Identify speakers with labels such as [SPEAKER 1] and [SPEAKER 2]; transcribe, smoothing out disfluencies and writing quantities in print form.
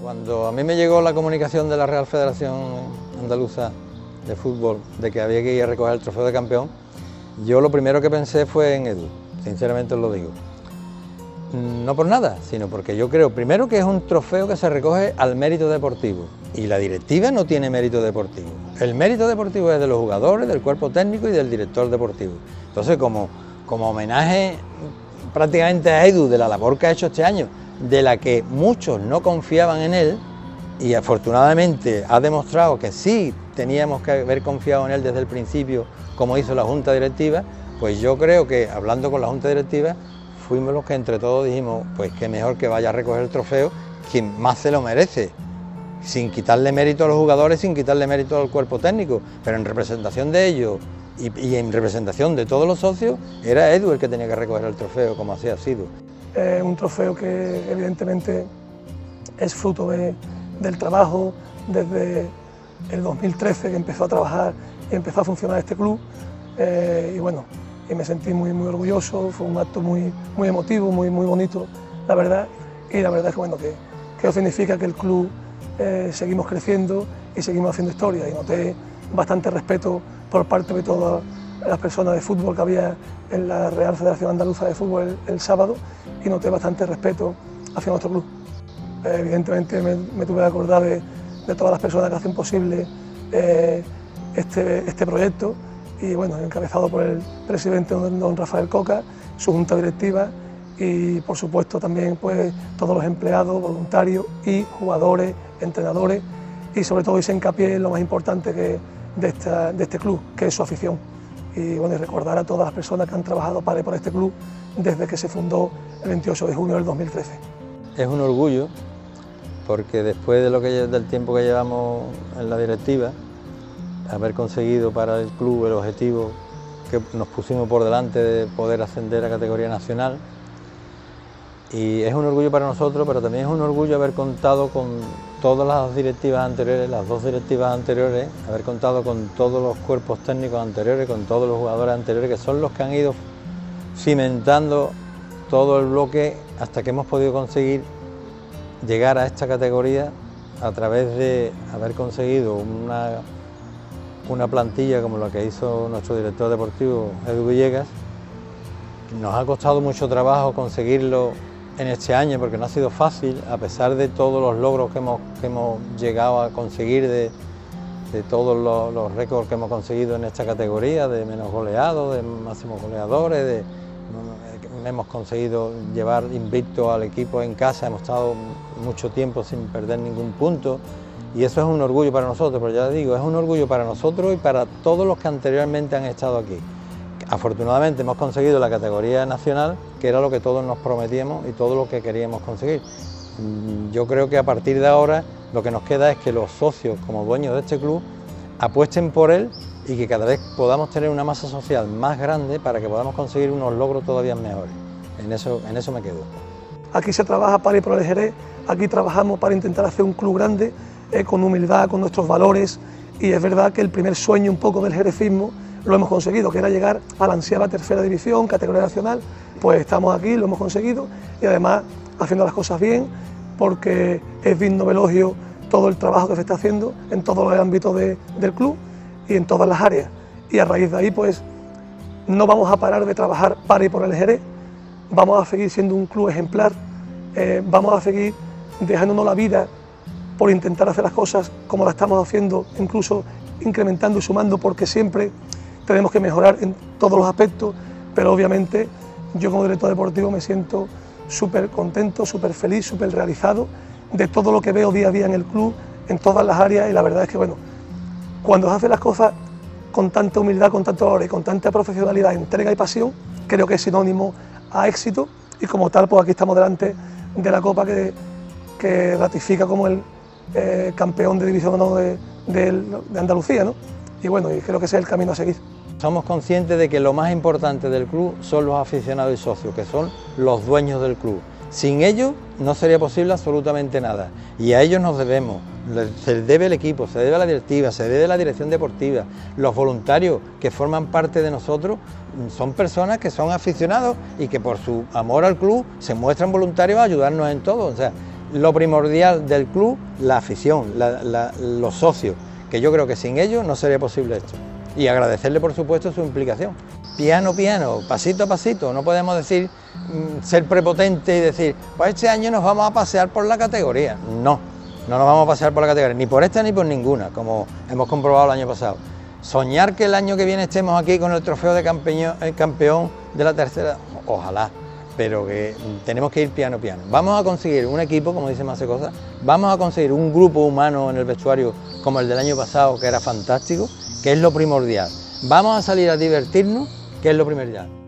[SPEAKER 1] Cuando a mí me llegó la comunicación de la Real Federación Andaluza de Fútbol de que había que ir a recoger el trofeo de campeón, yo lo primero que pensé fue en Edu, sinceramente os lo digo. No por nada, sino porque yo creo, primero, que es un trofeo que se recoge al mérito deportivo y la directiva no tiene mérito deportivo. El mérito deportivo es de los jugadores, del cuerpo técnico y del director deportivo. Entonces, como homenaje prácticamente a Edu de la labor que ha hecho este año, de la que muchos no confiaban en él, y afortunadamente ha demostrado que sí teníamos que haber confiado en él desde el principio, como hizo la Junta Directiva, pues yo creo que, hablando con la Junta Directiva, fuimos los que entre todos dijimos, pues qué mejor que vaya a recoger el trofeo quien más se lo merece, sin quitarle mérito a los jugadores, sin quitarle mérito al cuerpo técnico, pero en representación de ellos y en representación de todos los socios, era Edu el que tenía que recoger el trofeo, como así ha sido.
[SPEAKER 2] Un trofeo que evidentemente es fruto del trabajo desde el 2013 que empezó a trabajar y empezó a funcionar este club, y bueno, y me sentí muy orgulloso. Fue un acto muy emotivo, muy bonito, la verdad, y la verdad es que bueno, que eso significa que el club seguimos creciendo y seguimos haciendo historia, y noté bastante respeto por parte de todas las personas de fútbol que había en la Real Federación Andaluza de Fútbol el sábado, y noté bastante respeto hacia nuestro club. Evidentemente me tuve que acordar de todas las personas que hacen posible este proyecto, y bueno, encabezado por el presidente don Rafael Coca, su junta directiva y por supuesto también pues todos los empleados, voluntarios y jugadores, entrenadores, y sobre todo hice hincapié en lo más importante de este club, que es su afición. Y bueno, y recordar a todas las personas que han trabajado para y por este club desde que se fundó el 28 de junio del 2013.
[SPEAKER 1] Es un orgullo, porque después del tiempo que llevamos en la directiva, haber conseguido para el club el objetivo que nos pusimos por delante de poder ascender a categoría nacional, y es un orgullo para nosotros, pero también es un orgullo haber contado con todas las directivas anteriores, las dos directivas anteriores, haber contado con todos los cuerpos técnicos anteriores, con todos los jugadores anteriores, que son los que han ido cimentando todo el bloque hasta que hemos podido conseguir llegar a esta categoría a través de haber conseguido una plantilla como la que hizo nuestro director deportivo, Edu Villegas. Nos ha costado mucho trabajo conseguirlo en este año, porque no ha sido fácil, a pesar de todos los logros que hemos llegado a conseguir, de todos los récords que hemos conseguido en esta categoría, de menos goleados, de máximos goleadores, hemos conseguido llevar invicto al equipo en casa, hemos estado mucho tiempo sin perder ningún punto, y eso es un orgullo para nosotros, pero ya digo, es un orgullo para nosotros y para todos los que anteriormente han estado aquí. Afortunadamente hemos conseguido la categoría nacional, que era lo que todos nos prometíamos y todo lo que queríamos conseguir. Yo creo que a partir de ahora lo que nos queda es que los socios, como dueños de este club, apuesten por él y que cada vez podamos tener una masa social más grande para que podamos conseguir unos logros todavía mejores. En eso me quedo.
[SPEAKER 2] Aquí se trabaja para y por el Jerez, aquí trabajamos para intentar hacer un club grande, con humildad, con nuestros valores, y es verdad que el primer sueño un poco del jerezismo lo hemos conseguido, que era llegar a la ansiada tercera división, categoría nacional. Pues estamos aquí, lo hemos conseguido, y además haciendo las cosas bien, porque es digno de elogio todo el trabajo que se está haciendo en todos los ámbitos del club y en todas las áreas, y a raíz de ahí pues no vamos a parar de trabajar para y por el Jerez, vamos a seguir siendo un club ejemplar, vamos a seguir dejándonos la vida por intentar hacer las cosas como las estamos haciendo, incluso incrementando y sumando, porque siempre tenemos que mejorar en todos los aspectos, pero obviamente yo como director deportivo me siento súper contento, súper feliz, súper realizado de todo lo que veo día a día en el club, en todas las áreas, y la verdad es que bueno, cuando se hacen las cosas con tanta humildad, con tanto valor y con tanta profesionalidad, entrega y pasión, creo que es sinónimo a éxito, y como tal pues aquí estamos delante de la Copa que ratifica como el campeón de División de Honor de Andalucía, ¿no? Y bueno, y creo que ese es el camino a seguir.
[SPEAKER 1] Somos conscientes de que lo más importante del club son los aficionados y socios, que son los dueños del club. Sin ellos no sería posible absolutamente nada, y a ellos nos debemos. Se debe el equipo, se debe a la directiva, se debe a la dirección deportiva. Los voluntarios que forman parte de nosotros son personas que son aficionados y que por su amor al club se muestran voluntarios a ayudarnos en todo. O sea, lo primordial del club, la afición, los socios, que yo creo que sin ellos no sería posible esto. Y agradecerle, por supuesto, su implicación. Piano, piano, pasito a pasito, no podemos decir, ser prepotente y decir, pues este año nos vamos a pasear por la categoría. No, no nos vamos a pasear por la categoría, ni por esta ni por ninguna, como hemos comprobado el año pasado. Soñar que el año que viene estemos aquí con el trofeo de campeón de la tercera, ojalá, pero que tenemos que ir piano piano. Vamos a conseguir un equipo, como dice Masecosas, vamos a conseguir un grupo humano en el vestuario como el del año pasado, que era fantástico, que es lo primordial. Vamos a salir a divertirnos, que es lo primordial.